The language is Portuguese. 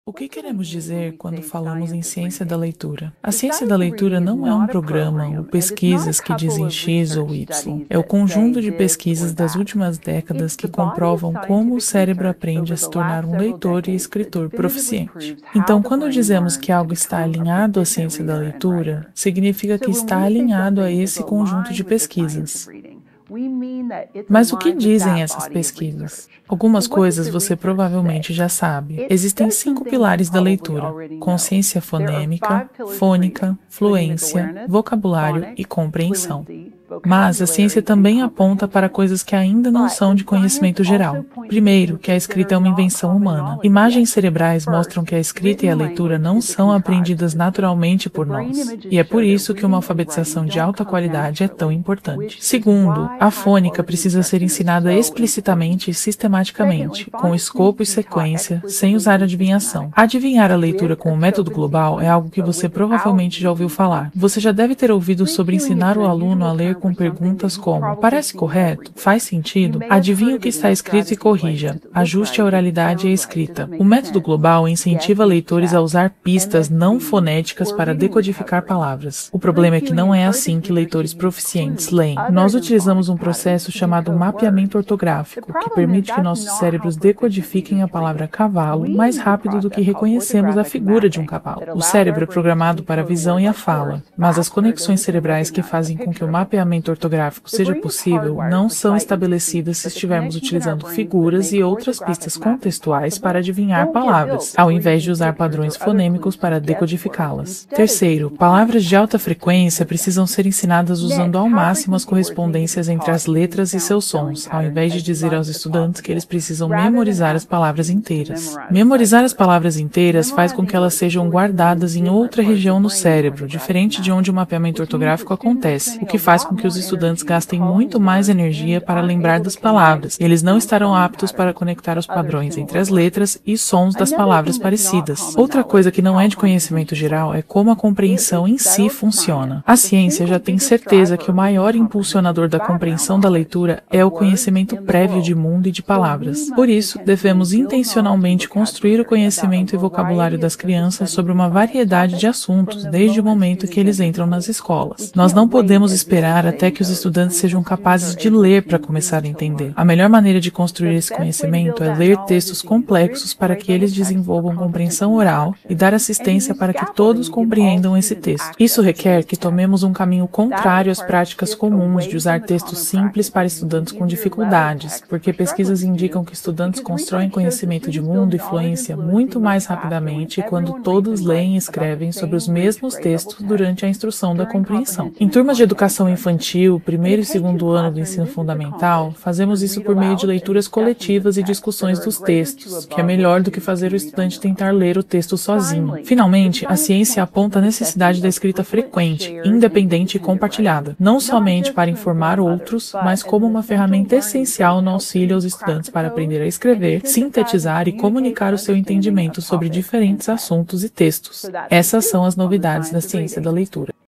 O que queremos dizer quando falamos em ciência da leitura? A ciência da leitura não é um programa ou pesquisas que dizem X ou Y. É o conjunto de pesquisas das últimas décadas que comprovam como o cérebro aprende a se tornar um leitor e escritor proficiente. Então, quando dizemos que algo está alinhado à ciência da leitura, significa que está alinhado a esse conjunto de pesquisas. Mas o que dizem essas pesquisas? Algumas coisas você provavelmente já sabe. Existem 5 pilares da leitura: consciência fonêmica, fônica, fluência, vocabulário e compreensão. Mas a ciência também aponta para coisas que ainda não são de conhecimento geral. Primeiro, que a escrita é uma invenção humana. Imagens cerebrais mostram que a escrita e a leitura não são aprendidas naturalmente por nós. E é por isso que uma alfabetização de alta qualidade é tão importante. Segundo, a fônica precisa ser ensinada explicitamente e sistematicamente, com escopo e sequência, sem usar adivinhação. Adivinhar a leitura com o método global é algo que você provavelmente já ouviu falar. Você já deve ter ouvido sobre ensinar o aluno a ler com perguntas como: parece correto? Faz sentido? Adivinhe o que está escrito e corrija. Ajuste a oralidade e a escrita. O método global incentiva leitores a usar pistas não fonéticas para decodificar palavras. O problema é que não é assim que leitores proficientes leem. Nós utilizamos um processo chamado mapeamento ortográfico, que permite que nossos cérebros decodifiquem a palavra cavalo mais rápido do que reconhecemos a figura de um cavalo. O cérebro é programado para a visão e a fala, mas as conexões cerebrais que fazem com que o mapeamento ortográfico seja possível não são estabelecidas se estivermos utilizando figuras e outras pistas contextuais para adivinhar palavras, ao invés de usar padrões fonêmicos para decodificá-las. Terceiro, palavras de alta frequência precisam ser ensinadas usando ao máximo as correspondências entre as letras e seus sons, ao invés de dizer aos estudantes que eles precisam memorizar as palavras inteiras. Memorizar as palavras inteiras faz com que elas sejam guardadas em outra região no cérebro, diferente de onde o mapeamento ortográfico acontece, o que faz com que os estudantes gastem muito mais energia para lembrar das palavras. Eles não estarão aptos para conectar os padrões entre as letras e sons das palavras parecidas. Outra coisa que não é de conhecimento geral é como a compreensão em si funciona. A ciência já tem certeza que o maior impulsionador da compreensão da leitura é o conhecimento prévio de mundo e de palavras. Por isso, devemos intencionalmente construir o conhecimento e vocabulário das crianças sobre uma variedade de assuntos desde o momento que eles entram nas escolas. Nós não podemos esperar até que os estudantes sejam capazes de ler para começar a entender. A melhor maneira de construir esse conhecimento é ler textos complexos para que eles desenvolvam compreensão oral e dar assistência para que todos compreendam esse texto. Isso requer que tomemos um caminho contrário às práticas comuns de usar textos simples para estudantes com dificuldades, porque pesquisas indicam que estudantes constroem conhecimento de mundo e fluência muito mais rapidamente quando todos leem e escrevem sobre os mesmos textos durante a instrução da compreensão. Em turmas de educação infantil, primeiro e segundo ano do ensino fundamental, fazemos isso por meio de leituras coletivas e discussões dos textos, que é melhor do que fazer o estudante tentar ler o texto sozinho. Finalmente, a ciência aponta a necessidade da escrita frequente, independente e compartilhada, não somente para informar outros, mas como uma ferramenta essencial no auxílio aos estudantes para aprender a escrever, sintetizar e comunicar o seu entendimento sobre diferentes assuntos e textos. Essas são as novidades da ciência da leitura.